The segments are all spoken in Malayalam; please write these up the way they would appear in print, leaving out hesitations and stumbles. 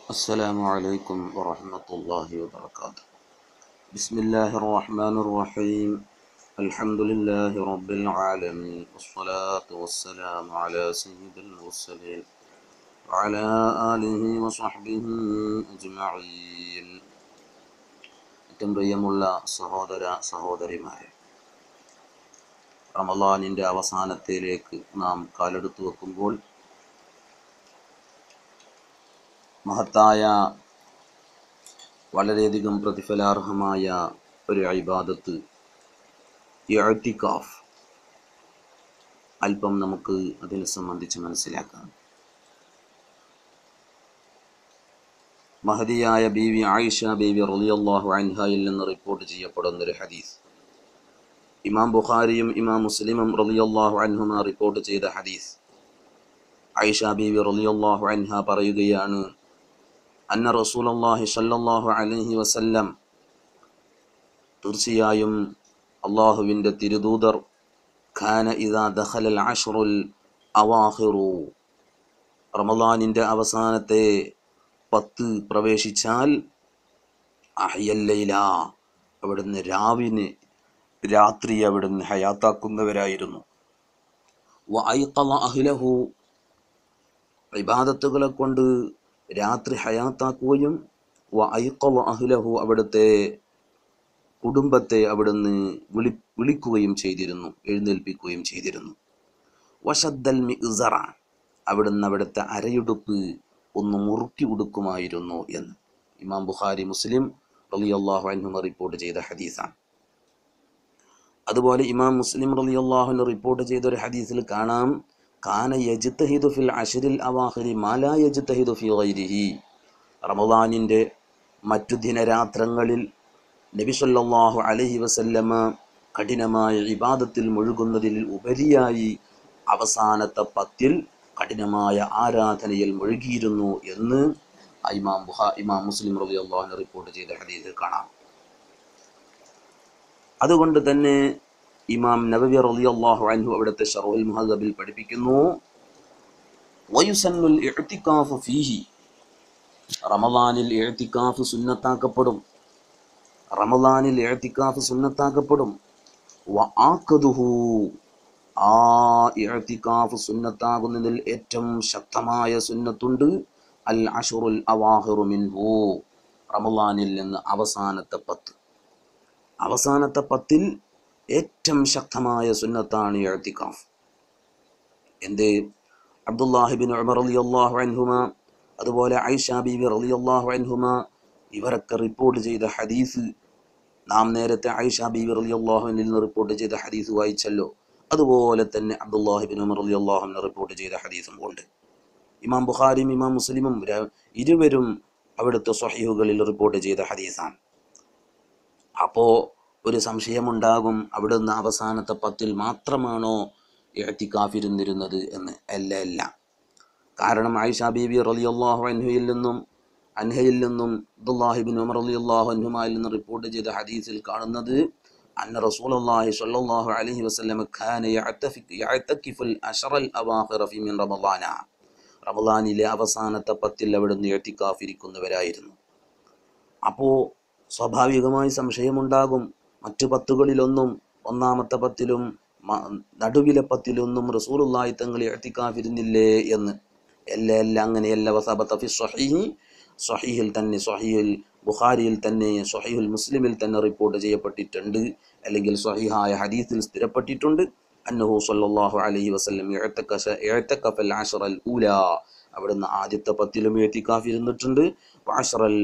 السلام عليكم ورحمة الله وبركاته. بسم الله الرحمن الرحيم. الحمد لله رب العالمين، والصلاة والسلام على سيد المرسلين وعلى آله وصحبه أجمعين. ഏറ്റവും പ്രിയമുള്ള സഹോദര സഹോദരിമാരെ, റമളാനിൻ്റെ അവസാനത്തിലേക്ക് നാം കാലെടുത്തു വെക്കുമ്പോൾ മഹത്തായ വളരെയധികം പ്രതിഫലാർഹമായ ഒരു ഇബാദത്ത് ഇഅ്തികാഫ് അല്പം നമുക്ക് അതിനെ സംബന്ധിച്ച് മനസ്സിലാക്കാം. മഹദിയായ ബീവി ആയിഷ ബീവി റളിയല്ലാഹു അൻഹയിൽ നിന്ന് റിപ്പോർട്ട് ചെയ്യപ്പെടുന്ന ഒരു ഹദീസ്, ഇമാം ബുഖാരിയും ഇമാം മുസ്ലിമും റളിയല്ലാഹു അൻഹുമ റിപ്പോർട്ട് ചെയ്ത ഹദീസ്. ആയിഷ ബീവി റളിയല്ലാഹു അൻഹ പറയുകയാണ്, അന്ന റസൂലുള്ളാഹി സ്വല്ലല്ലാഹു അലൈഹി വസല്ലം, തീർച്ചയായും അള്ളാഹുവിൻ്റെ തിരുദൂതർ, ഖാന ഇദാ ദഖലൽ അശ്റുൽ അവാഖിറു, റമളാനിൻ്റെ അവസാനത്തെ 10 പ്രവേശിച്ചാൽ, അഹ്യൽ ലൈല, അവിടുന്ന് രാത്രി അവിടുന്ന് ഹയാത്താക്കുന്നവരായിരുന്നു. വ ഐഖള അഹ്ലഹു, ഇബാദത്തുകളെ കൊണ്ട് രാത്രി ഹയാത്താക്കുകയും, വ ഐഖള അഹ്ലഹു, അവിടുത്തെ കുടുംബത്തെ അവിടുന്ന് വിളിക്കുകയും ചെയ്തിരുന്നു, എഴുന്നേൽപ്പിക്കുകയും ചെയ്തിരുന്നു. വശദ്ദൽ മിഅ്സറ, അവിടുന്ന് അവിടുത്തെ അരയുടുപ്പ് ഒന്ന് മുറുക്കി ഉടുക്കുമായിരുന്നു എന്ന് ഇമാം ബുഖാരി മുസ്ലിം റളിയല്ലാഹു അൻഹുമ റിപ്പോർട്ട് ചെയ്ത ഹദീസാണ്. അതുപോലെ ഇമാം മുസ്ലിം റളിയല്ലാഹു അൻഹു റിപ്പോർട്ട് ചെയ്ത ഒരു ഹദീസിൽ കാണാം, കാന യജ്തഹിദു ഫിൽ അശ്റിൽ അവാഖിരി മാ ലാ യജ്തഹിദു ഫി ഗൈരിഹി, റമളാനിൻ്റെ മറ്റു ദിനരാത്രങ്ങളിൽ നബി സല്ലല്ലാഹു അലൈഹി വസല്ലമ കഠിനമായ ഇബാദത്തിൽ മുഴുകുന്നതിൽ ഉപരിയായി അവസാനത്തെ 10 കഠിനമായ ആരാധനയിൽ മുഴുകിയിരുന്നു എന്ന് ഇമാം മുസ്ലിം റളിയല്ലാഹു അൻഹു റിപ്പോർട്ട് ചെയ്ത ഹദീസിൽ കാണാം. അതുകൊണ്ട് തന്നെ ഇമാം നവവി റളിയല്ലാഹു അൻഹു അവിടുത്തെ ശർഹുൽ മുഹദ്ദബിൽ പഠിപ്പിക്കുന്നു, വയുസന്നുൽ ഇഅ്തികാഫു ഫീഹി, റമളാനിൽ ഇഅ്തികാഫ് സുന്നത്താക്കപ്പെടും, റമളാനിൽ ഇഅ്തികാഫ് സുന്നത്താക്കപ്പെടും. വ ആഖദുഹു, ആ ഇഅ്തികാഫ് സുന്നത്താകുന്നതിൽ ഏറ്റവും ശക്തമായ സുന്നത്തുണ്ട്, അൽ അശ്റുൽ അവാഖിറു മിൻഹു, റമളാനിൽ നിന്ന് അവസാനത്തെ 10. അവസാനത്തെ 10 ഏറ്റവും ശക്തമായ സുന്നത്താണ് ഇഅ്തികാഫ്. എന്തേ? അബ്ദുല്ലാഹിബ്നു ഉമർ റളിയല്ലാഹു അൻഹുമ, അതുപോലെ ആയിഷ ബീവി റളിയല്ലാഹു അൻഹുമ, ഇവരൊക്കെ റിപ്പോർട്ട് ചെയ്ത ഹദീസ് നാം നേരത്തെ ആയിഷ ബീവി റളിയല്ലാഹു അൻഹയിൽ നിന്ന് റിപ്പോർട്ട് ചെയ്ത ഹദീസ് വായിച്ചല്ലോ. അതുപോലെ തന്നെ അബ്ദുല്ലാഹിബ്നു ഉമർ റളിയല്ലാഹു അൻഹു റിപ്പോർട്ട് ചെയ്ത ഹദീസും ഉണ്ട്. ഇമാം ബുഖാരിയും ഇമാം മുസ്ലിമും ഇരുവരും അവിടുത്തെ സ്വഹീഹുകളിൽ റിപ്പോർട്ട് ചെയ്ത ഹദീസാണ്. അപ്പോൾ ഒരു സംശയമുണ്ടാകും, അവിടുന്ന് അവസാനത്തെ 10 മാത്രമാണോ ഇഅ്തികാഫ് ഇരുന്നിരുന്നത് എന്ന്. അല്ല. കാരണം ആയിഷ ബീവി റളിയല്ലാഹു അൻഹയിൽ നിന്നും അബ്ദുല്ലാഹിബ്നു ഉമർ റളിയല്ലാഹു അൻഹുമായിൽ നിന്ന് റിപ്പോർട്ട് ചെയ്ത ഹദീസിൽ കാണുന്നത്, അന്ന റസൂലുള്ളാഹി സ്വല്ലല്ലാഹു അലൈഹി വസല്ലം കാന യഅ്തകിഫുൽ അശ്റൽ അവാഖിറ ഫീ മിൻ റമളാന, റമളാനിലെ അവസാനത്തെ 10 അവിടുന്ന് ഇഅ്തികാഫ് ഇരിക്കുന്നവരായിരുന്നു. അപ്പോൾ സ്വാഭാവികമായി സംശയമുണ്ടാകും, മറ്റു 10കളിലൊന്നും, ഒന്നാമത്തെ 10ലും നടുവിലെ 10ലൊന്നും റസൂലുള്ളാഹി തങ്ങൾ ഇഅ്തികാഫ് ഇരുന്നില്ലേ എന്ന്. എല്ലാം അങ്ങനെയല്ല. വസബത ഫി സ്വഹീഹിൽ തന്നെ, സ്വഹീഹുൽ ബുഖാരിയിൽ തന്നെ, സ്വഹീഹുൽ മുസ്ലിമിൽ തന്നെ റിപ്പോർട്ട് ചെയ്യപ്പെട്ടിട്ടുണ്ട്, അല്ലെങ്കിൽ സ്വഹീഹായ ഹദീസിൽ സ്ഥിരപ്പെട്ടിട്ടുണ്ട്, അന്നഹു സ്വല്ലല്ലാഹു അലൈഹി വസല്ലം ഇഅ്തകഫൽ അശ്റൽ ഊലാ, അവിടുന്ന് ആദ്യത്തെ 10ലും ഇഅ്തികാഫ് ഇരുന്നിട്ടുണ്ട്. വഅശ്റൽ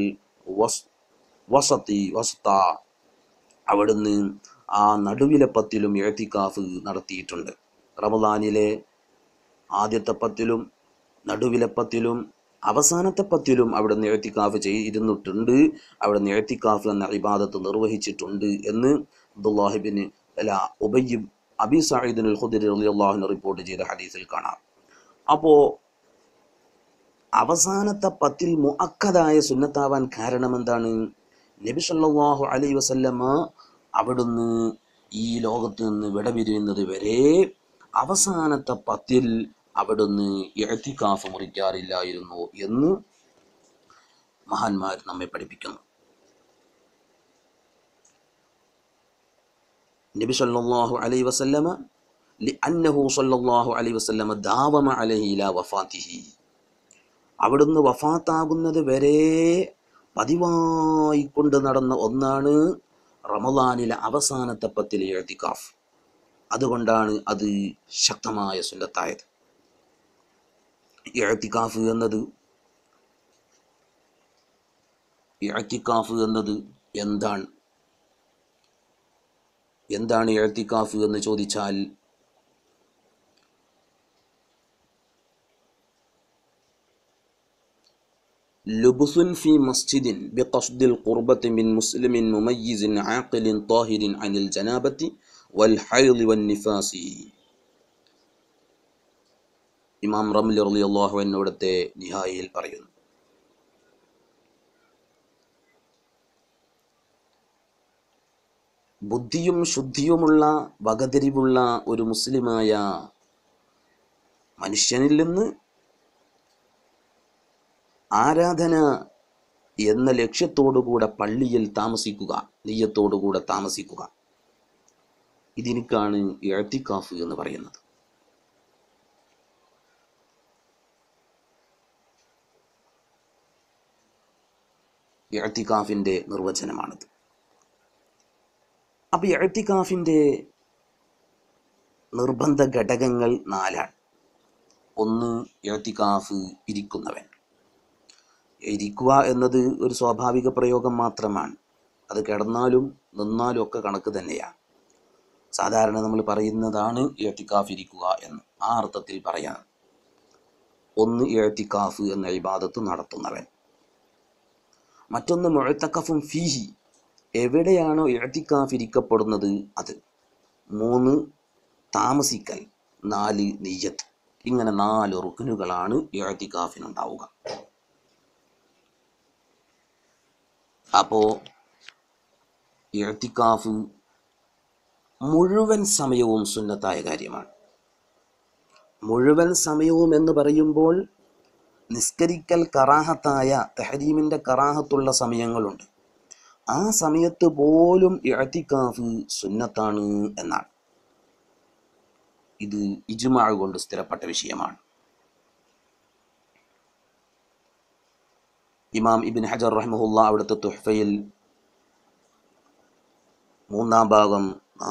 വസത, അവിടുന്ന് ആ നടുവിലെ 10ലും ഇഅ്തികാഫ് നടത്തിയിട്ടുണ്ട്. റമളാനിലെ ആദ്യത്തെ 10ലും നടുവിലെ 10ലും അവസാനത്തെ 10ലും അവിടുന്ന് ഇഅ്തികാഫ് ഇരുന്നിട്ടുണ്ട്. അവിടുന്ന് ഇഅ്തികാഫ് എന്ന ഇബാദത്ത് നിർവഹിച്ചിട്ടുണ്ട് എന്ന് അബീ സഈദ് അൽ ഖുദരി റളിയല്ലാഹു അൻഹു റിപ്പോർട്ട് ചെയ്ത ഹദീസിൽ കാണാം. അപ്പോൾ അവസാനത്തെ 10 മുഅക്കദായ സുന്നത്താവാൻ കാരണം എന്താണ്? നബി സല്ലല്ലാഹു അലൈഹി വസല്ലമ അവിടുന്ന് ഈ ലോകത്ത് നിന്ന് വിടപിരിയുന്നത് വരെ അവസാനത്തെ 10 അവിടുന്ന് ഇഅ്തികാഫ് മുറിക്കാറില്ലായിരുന്നു എന്ന് മഹാന്മാർ നമ്മെ പഠിപ്പിക്കുന്നു. നബി സല്ലല്ലാഹു അലൈഹി വസല്ലമ ലിഅന്നഹു സല്ലല്ലാഹു അലൈഹി വസല്ലമ ദാവമ അലൈഹി ഇലാ വഫാത്തിഹി, അവിടുന്ന് വഫാത്താകുന്നത് വരെ പതിവായി കൊണ്ട് നടന്ന ഒന്നാണ് റമളാനിലെ അവസാനത്തെ പത്തിലെ ഇഅ്തികാഫ്. അതുകൊണ്ടാണ് അത് ശക്തമായ സുന്നത്തായത്. ഇഅ്തികാഫ് എന്നത് എന്താണ് ഇഅ്തികാഫ് എന്ന് ചോദിച്ചാൽ, ലുബ്സുൻ ഫി മസ്ജിദിൻ ബിഖസ്ദിൽ ഖുർബത്തി മിൻ മുസ്ലിമിൻ മുമയ്യിസിൻ ആഖിലിൻ ത്വാഹിരിൻ അനിൽ ജനാബത്തി വൽ ഹൈളി വൻ നിഫാസി. ഇമാം റംലി റളിയല്ലാഹു അൻഹു അവിടുത്തെ നിഹായിൽ പറയുന്നു, ബുദ്ധിയും ശുദ്ധിയുമുള്ള വകതിരിവുള്ള ഒരു മുസ്ലിമായ മനുഷ്യനിൽ നിന്ന് ആരാധന എന്ന ലക്ഷ്യത്തോടുകൂടെ പള്ളിയിൽ താമസിക്കുക, നിയ്യത്തോടുകൂടെ താമസിക്കുക, ഇതിനേക്കാണ് ഇഅ്തികാഫ് എന്ന് പറയുന്നത്. ഇഅ്തികാഫിൻ്റെ നിർവചനമാണിത്. അപ്പോൾ ഇഅ്തികാഫിൻ്റെ നിർബന്ധ ഘടകങ്ങൾ 4. ഒന്ന്, ഇഅ്തികാഫ് ഇരിക്കുന്നവൻ. ഇരിക്കുക എന്നത് ഒരു സ്വാഭാവിക പ്രയോഗം മാത്രമാണ്. അത് കിടന്നാലും നിന്നാലും ഒക്കെ കണക്ക് തന്നെയാണ്. സാധാരണ നമ്മൾ പറയുന്നതാണ് ഇഅ്തികാഫ് ഇരിക്കുക എന്ന്. ആ അർത്ഥത്തിൽ പറയാൻ, ഒന്ന് ഇഅ്തികാഫ് എന്ന ഇബാദത്ത് നടത്തുന്നവൻ. മറ്റൊന്ന് മുഅ്തഖഫുൻ ഫീഹി, എവിടെയാണോ ഇഅ്തികാഫ് ഇരിക്കപ്പെടുന്നത് അത്. 3, താമസിക്കൽ. 4, നിയ്യത്ത്. ഇങ്ങനെ 4 റുക്നുകളാണ് ഇഅ്തികാഫിനുണ്ടാവുക. അപ്പോൾ ഇഅ്തികാഫ് മുഴുവൻ സമയവും സുന്നത്തായ കാര്യമാണ്. മുഴുവൻ സമയവും എന്ന് പറയുമ്പോൾ നിസ്കരിക്കൽ കറാഹത്തായ തഹരീമിൻ്റെ കറാഹത്തുള്ള സമയങ്ങളുണ്ട്. ആ സമയത്ത് പോലും ഇഅ്തികാഫ് സുന്നത്താണ് എന്നാണ്. ഇത് ഇജ്മാ കൊണ്ട് സ്ഥിരപ്പെട്ട വിഷയമാണ്. ഇമാം ഇബ്നു ഹജർ റഹിമഹുല്ലാ അവിടുത്തെ തുഹ്ഫയിൽ 3-ാം ഭാഗം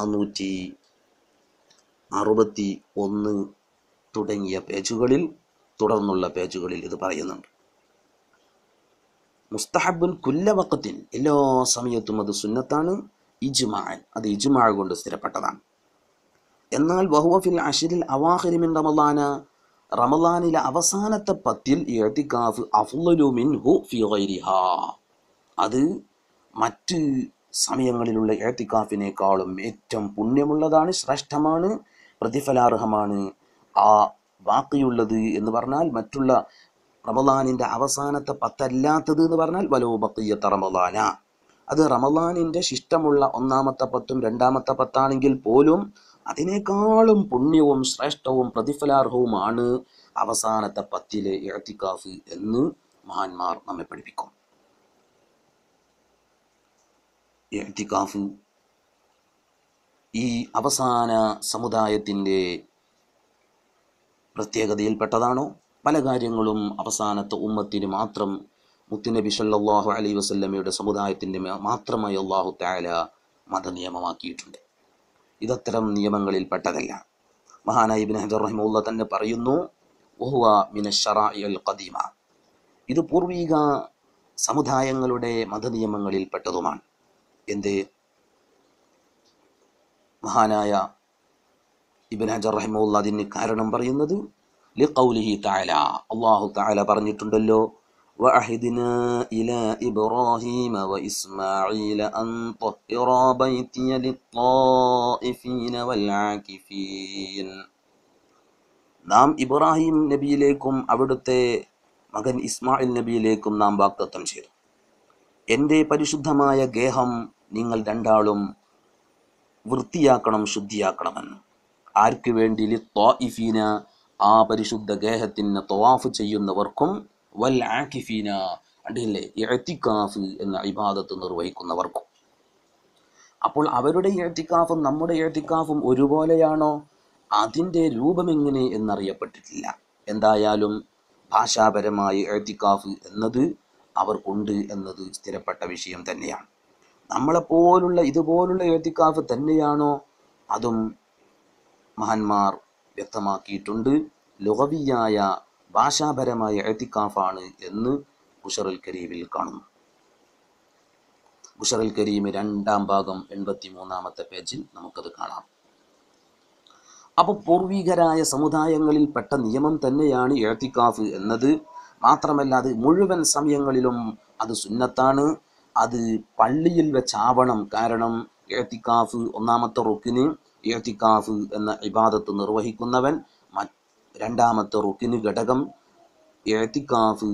461 തുടങ്ങിയ പേജുകളിൽ, തുടർന്നുള്ള പേജുകളിൽ ഇത് പറയുന്നുണ്ട്. മുസ്തഹബുൻ കുല്ല വഖത്തിൻ, എല്ലാ സമയത്തും അത് സുന്നത്താണ്. ഇജ്മാഅൻ, അത് ഇജ്മാ കൊണ്ട് സ്ഥിരപ്പെട്ടതാണ്. എന്നാൽ വഹുവ ഫിൽ അശ്രിൽ അവാഖിരി മിൻ റമളാന, റമളാനിലെ അവസാനത്തെ 10-ൽ ഇഅ്തികാഫ് അഫ്ളലു മിൻഹു ഫി ഗൈരിഹാ, അത് മറ്റ് സമയങ്ങളിലുള്ള ഇഅ്തികാഫിനേക്കാളും ഏറ്റവും പുണ്യമുള്ളതാണ്, ശ്രേഷ്ഠമാണ്, പ്രതിഫലാർഹമാണ്. ആ ബാക്കിയുള്ളത് എന്ന് പറഞ്ഞാൽ മറ്റുള്ള റമളാനിൻ്റെ അവസാനത്തെ 10 അല്ലാത്തത് എന്ന് പറഞ്ഞാൽ വലോ ബഖിയ്യത റമളാന, അത് റമളാനിൻ്റെ ശിഷ്ടമുള്ള 1-ാമത്തെ 10ഉം 2-ാമത്തെ 10 ആണെങ്കിൽ പോലും അതിനേക്കാളും പുണ്യവും ശ്രേഷ്ഠവും പ്രതിഫലാർഹവുമാണ് അവസാനത്തെ 10-ലെ ഇഅ്തികാഫ് എന്ന് മഹാന്മാർ നമ്മെ പഠിപ്പിക്കും. ഇഅ്തികാഫ് ഈ അവസാന സമുദായത്തിൻ്റെ പ്രത്യേകതയിൽപ്പെട്ടതാണോ? പല കാര്യങ്ങളും അവസാനത്തെ ഉമ്മത്തിന് മാത്രം, മുത്തുനബി സല്ലല്ലാഹു അലൈഹി വസല്ലമയുടെ സമുദായത്തിൻ്റെ മാത്രമായി അല്ലാഹു തആല മതനിയമമാക്കിയിട്ടുണ്ട്. ഇതത്തരം നിയമങ്ങളിൽപ്പെട്ടതല്ല. മഹാനായ ഇബ്നു ഹജർ റഹിമഹുല്ലാഹ് തന്നെ പറയുന്നു, വഹുവ മിനശ് ശറാഇൽ ഖദീമ, ഇത് പൂർവിക സമുദായങ്ങളുടെ മതനിയമങ്ങളിൽപ്പെട്ടതുമാണ്. എന്ത്? മഹാനായ ഇബ്നു ഹജർ റഹിമഹുല്ലാഹ് അതിന് കാരണം പറയുന്നത് ലിഖൗലിഹി തആല, അല്ലാഹു തആല പറഞ്ഞിട്ടുണ്ടല്ലോ, വഅഹദിനാ ഇലാ ഇബ്രാഹീമ വഇസ്മാഈല അൻ ത്വഹിറാ ബൈതിയ ലിത്വാഇഫീന വൽആകിഫീൻ. നാം ഇബ്രാഹിം നബിയിലേക്കും അവിടുത്തെ മകൻ ഇസ്മായിൽ നബിയിലേക്കും നാം വാഗ്ദത്തം ചെയ്തു, എൻ്റെ പരിശുദ്ധമായ ഗേഹം നിങ്ങൾ രണ്ടാളും വൃത്തിയാക്കണം, ശുദ്ധിയാക്കണമെന്ന്. ആർക്ക് വേണ്ടി? ലിത്വാഇഫീന, ആ പരിശുദ്ധ ഗേഹത്തിന് തവാഫ് ചെയ്യുന്നവർക്കും, വൽ ആകിഫീന, കണ്ടില്ലേ, ഇഅ്തികാഫ് എന്ന ഇബാദത്ത് നിർവഹിക്കുന്നവർക്കും. അപ്പോൾ അവരുടെ ഇഅ്തികാഫും നമ്മുടെ ഇഅ്തികാഫും ഒരുപോലെയാണോ? അതിൻ്റെ രൂപമെങ്ങനെ എന്നറിയപ്പെട്ടിട്ടില്ല. എന്തായാലും ഭാഷാപരമായ ഇഅ്തികാഫ് എന്നത് അവർക്കുണ്ട് എന്നത് സ്ഥിരപ്പെട്ട വിഷയം തന്നെയാണ്. നമ്മളെപ്പോലുള്ള ഇതുപോലുള്ള ഇഅ്തികാഫ് തന്നെയാണോ? അതും മഹാന്മാർ വ്യക്തമാക്കിയിട്ടുണ്ട്. ലുഗവിയായ ഭാഷാപരമായ ഇഅ്തികാഫാണ് എന്ന് ബുശറുൽ കരീമിൽ കാണുന്നു. ബുശറുൽ കരീം 2-ാം ഭാഗം 83-ാമത്തെ പേജിൽ നമുക്കത് കാണാം. അപ്പോൾ പൂർവികരായ സമുദായങ്ങളിൽപ്പെട്ട നിയമം തന്നെയാണ് ഇഅ്തികാഫ് എന്നത്. മാത്രമല്ല അത് മുഴുവൻ സമയങ്ങളിലും അത് സുന്നത്താണ്. അത് പള്ളിയിൽ വെച്ചാവണം. കാരണം ഇഅ്തികാഫ് ഒന്നാമത്തെ റുക്കിന് ഇഅ്തികാഫ് എന്ന ഇബാദത്ത് നിർവഹിക്കുന്നവൻ, രണ്ടാമത്തെ റുക്കിന് ഘടകം ഇഅ്തികാഫ്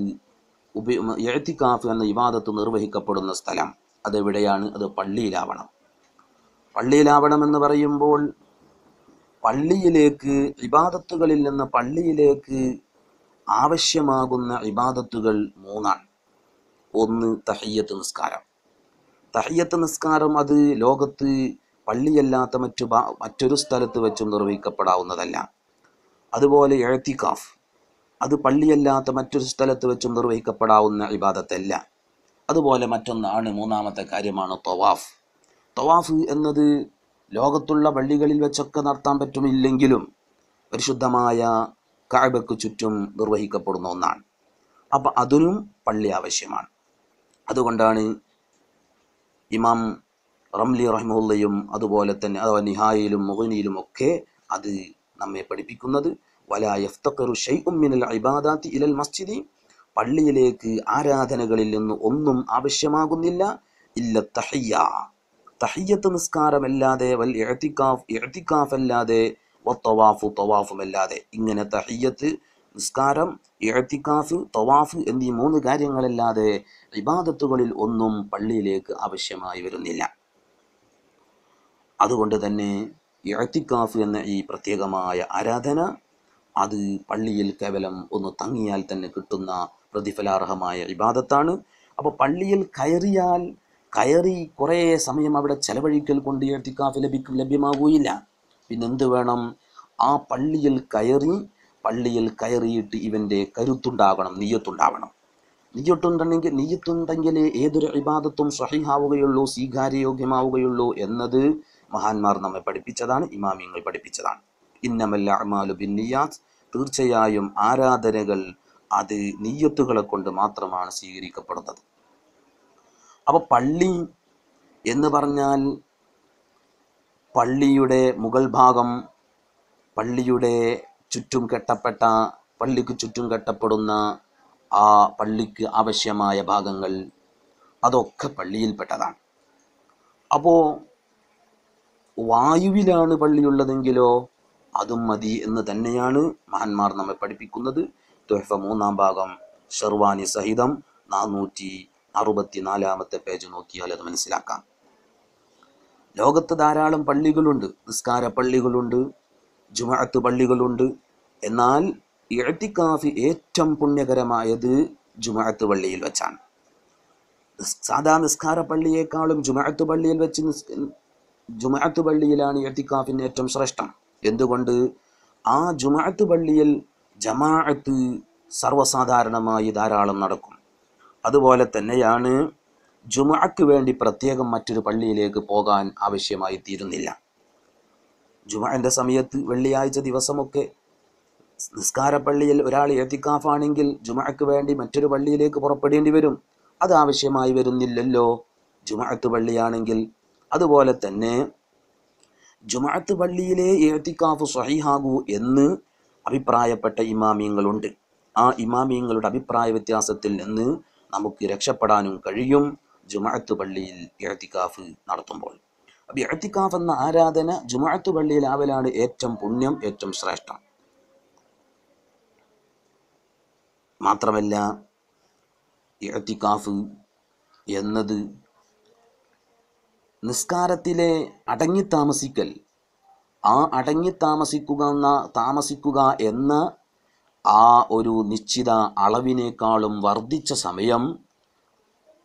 എന്ന ഇബാദത്ത് നിർവഹിക്കപ്പെടുന്ന സ്ഥലം അതെവിടെയാണ്? അത് പള്ളിയിലാവണം. പള്ളിയിലാവണമെന്ന് പറയുമ്പോൾ പള്ളിയിലേക്ക് ഇബാദത്തുകളിൽ നിന്ന് പള്ളിയിലേക്ക് ആവശ്യമാകുന്ന ഇബാദത്തുകൾ 3ആണ്. ഒന്ന് തഹിയ്യത്ത് നിസ്കാരം. തഹിയ്യത്ത് നിസ്കാരം അത് ലോകത്ത് പള്ളിയല്ലാത്ത മറ്റൊരു സ്ഥലത്ത് വെച്ചും നിർവഹിക്കപ്പെടാവുന്നതല്ല. അതുപോലെ ഇഅ്തികാഫ് അത് പള്ളിയല്ലാത്ത മറ്റൊരു സ്ഥലത്ത് വെച്ചും നിർവഹിക്കപ്പെടാവുന്ന ഇബാദത്തല്ല. അതുപോലെ മറ്റൊന്നാണ്, മൂന്നാമത്തെ കാര്യമാണ് തവാഫ്. തവാഫ് എന്നത് ലോകത്തുള്ള പള്ളികളിൽ വെച്ചൊക്കെ നടത്താൻ പറ്റുമില്ലെങ്കിലും പരിശുദ്ധമായ കഅബയ്ക്ക് ചുറ്റും നിർവഹിക്കപ്പെടുന്ന ഒന്നാണ്. അപ്പം അതിനും പള്ളി ആവശ്യമാണ്. അതുകൊണ്ടാണ് ഇമാം റംലി റഹിമഹുല്ലയും അതുപോലെ തന്നെ അഥവാ നിഹായിലും മുഗ്നിയിലും ഒക്കെ അത് നമ്മെ പഠിപ്പിക്കുന്നത്. വലാ യഫ്തഖിറു ശൈഉം മിനൽ ഇബാദാത്തി ഇലൽ മസ്ജിദി, പള്ളിയിലേക്ക് ആരാധനകളിൽ നിന്ന് ഒന്നും ആവശ്യമാകുന്നില്ല. ഇല്ല തഹിയ്യ, തഹിയ്യത്ത് നിസ്കാരമല്ലാതെ, വൽ ഇഅ്തികാഫ് അല്ലാതെ, വത്തവാഫു തവാഫുമല്ലാതെ. ഇങ്ങനെ തഹിയ്യത്ത് നിസ്കാരം, ഇഅ്തികാഫ്, തവാഫ് എന്നീ 3 കാര്യങ്ങളല്ലാതെ ഇബാദത്തുകളിൽ ഒന്നും പള്ളിയിലേക്ക് ആവശ്യമായി വരുന്നില്ല. അതുകൊണ്ട് തന്നെ ഇഅ്തികാഫ് എന്ന ഈ പ്രത്യേകമായ ആരാധന അത് പള്ളിയിൽ കേവലം ഒന്ന് തങ്ങിയാൽ തന്നെ കിട്ടുന്ന പ്രതിഫലാർഹമായ ഇബാദത്താണ്. അപ്പോൾ പള്ളിയിൽ കയറി കുറേ സമയം അവിടെ ചെലവഴിക്കൽ കൊണ്ട് ഇഅ്തികാഫ് ലഭ്യമാകുകയില്ല. പിന്നെന്ത് വേണം? ആ പള്ളിയിൽ കയറിയിട്ട് ഇവൻ്റെ കരുത്തുണ്ടാകണം, നിയ്യത്തുണ്ടാവണം. നിയ്യത്തുണ്ടെങ്കിലേ ഏതൊരു ഇബാദത്തും സ്വഹീഹാവുകയുള്ളൂ, സ്വീകാര്യയോഗ്യമാവുകയുള്ളൂ എന്നത് മഹാന്മാർ നമ്മെ പഠിപ്പിച്ചതാണ്, ഇമാമിയങ്ങൾ പഠിപ്പിച്ചതാണ്. ഇന്നമൽ അഅ്മാലു ബിന്നിയ്യാത്ത്, തീർച്ചയായും ആരാധനകൾ അത് നിയ്യത്തുകളെ കൊണ്ട് മാത്രമാണ് സ്വീകരിക്കപ്പെടുന്നത്. അപ്പോൾ പള്ളി എന്ന് പറഞ്ഞാൽ പള്ളിയുടെ മുകൾ ഭാഗം, പള്ളിയുടെ പള്ളിക്ക് ചുറ്റും കെട്ടപ്പെടുന്ന ആ പള്ളിക്ക് ആവശ്യമായ ഭാഗങ്ങൾ അതൊക്കെ പള്ളിയിൽപ്പെട്ടതാണ്. അപ്പോൾ വായുവിലാണ് പള്ളിയുള്ളതെങ്കിലോ അതും മതി എന്ന് തന്നെയാണ് മഹാന്മാർ നമ്മെ പഠിപ്പിക്കുന്നത്. തുഹ്ഫ 3-ാം ഭാഗം ഷർവാനി സഹിതം 464-ാമത്തെ പേജ് നോക്കിയാൽ അത് മനസ്സിലാക്കാം. ലോകത്ത് ധാരാളം പള്ളികളുണ്ട്, നിസ്കാര പള്ളികളുണ്ട്, ജുമുഅത്ത് പള്ളികളുണ്ട്. എന്നാൽ ഇഅ്തികാഫ് ഏറ്റവും പുണ്യകരമായത് ജുമുഅത്ത് പള്ളിയിൽ വെച്ചാണ്. സാധാ നിസ്കാര പള്ളിയേക്കാളും ജുമുഅത്ത് പള്ളിയിലാണ് ഇഅ്തികാഫിന് ഏറ്റവും ശ്രേഷ്ഠം. എന്തുകൊണ്ട്? ആ ജുമുഅത്ത് പള്ളിയിൽ ജമാഅത്ത് സർവ്വസാധാരണമായി ധാരാളം നടക്കും. അതുപോലെ തന്നെയാണ് ജുമുഅക്ക് വേണ്ടി പ്രത്യേകം മറ്റൊരു പള്ളിയിലേക്ക് പോകാൻ ആവശ്യമായി തീരുന്നില്ല. ജുമുഅന്റെ സമയത്ത് വെള്ളിയാഴ്ച ദിവസമൊക്കെ നിസ്കാര പള്ളിയിൽ ഒരാൾ ഇഅ്തികാഫാണെങ്കിൽ ജുമുഅക്ക് വേണ്ടി മറ്റൊരു പള്ളിയിലേക്ക് പുറപ്പെടേണ്ടി വരും. അത് ആവശ്യമായി വരുന്നില്ലല്ലോ ജുമുഅത്ത് പള്ളിയാണെങ്കിൽ. അതുപോലെ തന്നെ ജുമുഅത്ത് പള്ളിയിലെ ഇഅ്തികാഫ് സ്വഹീഹാകൂ എന്ന് അഭിപ്രായപ്പെട്ട ഇമാമിയങ്ങളുണ്ട്. ആ ഇമാമിയങ്ങളുടെ അഭിപ്രായ വ്യത്യാസത്തിൽ നിന്ന് നമുക്ക് രക്ഷപ്പെടാനും കഴിയും ജുമുഅത്ത് പള്ളിയിൽ ഇഅ്തികാഫ് നടത്തുമ്പോൾ. അപ്പോൾ ഇഅ്തികാഫ് എന്ന ആരാധന ജുമുഅത്ത് പള്ളിയിലാവലാണ് ഏറ്റവും പുണ്യം, ഏറ്റവും ശ്രേഷ്ഠം. മാത്രമല്ല ഇഅ്തികാഫ് എന്നത് നിസ്കാരത്തിലെ അടങ്ങിത്താമസിക്കൽ, ആ താമസിക്കുക എന്ന ആ ഒരു നിശ്ചിത അളവിനേക്കാളും വർദ്ധിച്ച സമയം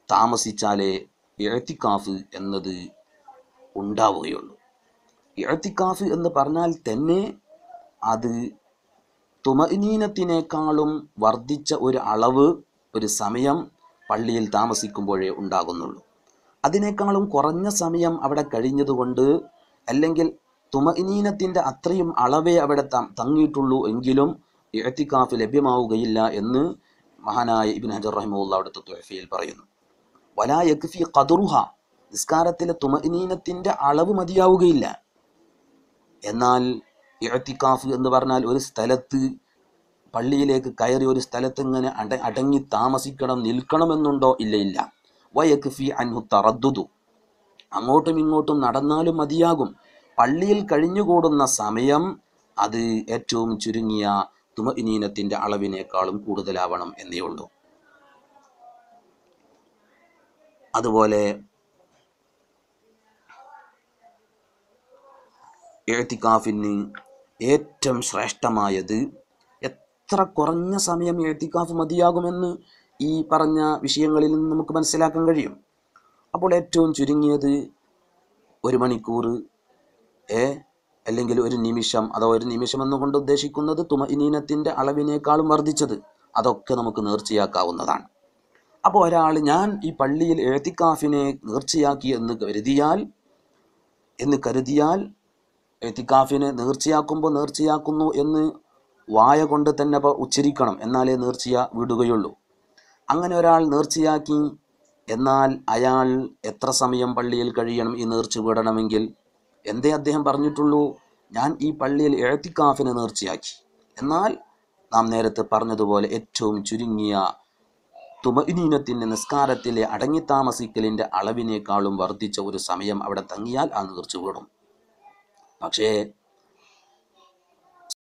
താമസിച്ചാലേ ഇഅ്തികാഫ് എന്നത് ഉണ്ടാവുകയുള്ളൂ. ഇഅ്തികാഫ് എന്ന് പറഞ്ഞാൽ തന്നെ അത് തുമഇനീനത്തിനേക്കാളും വർദ്ധിച്ച ഒരു അളവ്, ഒരു സമയം പള്ളിയിൽ താമസിക്കുമ്പോഴേ ഉണ്ടാകുന്നുള്ളൂ. അതിനേക്കാളും കുറഞ്ഞ സമയം അവിടെ കഴിഞ്ഞതുകൊണ്ട്, അല്ലെങ്കിൽ തുമഇനീനത്തിൻ്റെ അത്രയും അളവേ അവിടെ തങ്ങിയിട്ടുള്ളൂ എങ്കിലും ഇഅ്തികാഫ് ലഭ്യമാവുകയില്ല എന്ന് മഹാനായ ഇബ്നു ഹജർ റഹിമഹുല്ലാഹ് അവിടുത്തെ തുഹഫയിൽ പറയുന്നു. വലാ യക്ഫി ഖദ്റുഹ, നിസ്കാരത്തിലെ തുമഇനീനത്തിൻ്റെ അളവ് മതിയാവുകയില്ല. എന്നാൽ ഇഅ്തികാഫ് എന്ന് പറഞ്ഞാൽ ഒരു സ്ഥലത്ത്, പള്ളിയിലേക്ക് കയറി ഒരു സ്ഥലത്ത് ഇങ്ങനെ അടങ്ങി താമസിക്കണം, നിൽക്കണമെന്നുണ്ടോ? ഇല്ല. വയക്ഫി അൻഹു തറദ്ദുദു, അങ്ങോട്ടും ഇങ്ങോട്ടും നടന്നാലും മതിയാകും. പള്ളിയിൽ കഴിഞ്ഞുകൂടുന്ന സമയം അത് ഏറ്റവും ചുരുങ്ങിയ തുമഇനീനത്തിൻ്റെ അളവിനേക്കാളും കൂടുതലാവണം എന്നേ ഉള്ളൂ. അതുപോലെ ഇഅ്തികാഫിന് ഏറ്റവും ശ്രേഷ്ഠമായത്, എത്ര കുറഞ്ഞ സമയം ഇഅ്തികാഫ് മതിയാകുമെന്ന് ഈ പറഞ്ഞ വിഷയങ്ങളിൽ നിന്ന് നമുക്ക് മനസ്സിലാക്കാൻ കഴിയും. അപ്പോൾ ഏറ്റവും ചുരുങ്ങിയത് 1 മണിക്കൂർ, അല്ലെങ്കിൽ 1 നിമിഷം, അഥവാ 1 നിമിഷം എന്നുകൊണ്ട് ഉദ്ദേശിക്കുന്നത് തുമഇനീനത്തിൻ്റെ അളവിനേക്കാളും വർദ്ധിച്ചത്, അതൊക്കെ നമുക്ക് നേർച്ചയാക്കാവുന്നതാണ്. അപ്പോൾ ഒരാൾ ഞാൻ ഈ പള്ളിയിൽ ഇഅ്തികാഫിനെ നേർച്ചയാക്കി എന്ന് കരുതിയാൽ ഇഅ്തികാഫിനെ നേർച്ചയാക്കുന്നു എന്ന് വായ കൊണ്ട് തന്നെ ഉച്ചരിക്കണം, എന്നാലേ നേർച്ചയ വിടുകയുള്ളൂ. അങ്ങനെ ഒരാൾ നേർച്ചയാക്കി, എന്നാൽ അയാൾ എത്ര സമയം പള്ളിയിൽ കഴിയണം ഈ നേർച്ച വിടണമെങ്കിൽ? എന്തേ അദ്ദേഹം പറഞ്ഞിട്ടുള്ളൂ, ഞാൻ ഈ പള്ളിയിൽ ഇഅ്തികാഫിനെ നേർച്ചയാക്കി. എന്നാൽ നാം നേരത്തെ പറഞ്ഞതുപോലെ ഏറ്റവും ചുരുങ്ങിയ തുമഇനീനത്തിൻ്റെ, നിസ്കാരത്തിലെ അടങ്ങിത്താമസിക്കലിൻ്റെ അളവിനേക്കാളും വർദ്ധിച്ച ഒരു സമയം അവിടെ തങ്ങിയാൽ ആ നേർച്ച വിടും. പക്ഷേ